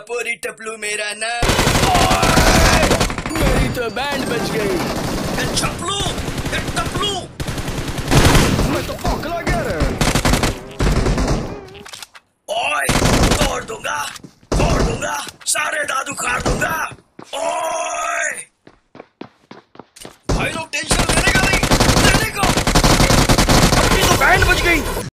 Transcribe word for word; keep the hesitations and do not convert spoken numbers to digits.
टपोरी टपलू मेरा नाम। मेरी तो बैंड बच गई। ए चपलू, ए टपलू, मैं तो पकड़ा गया रे।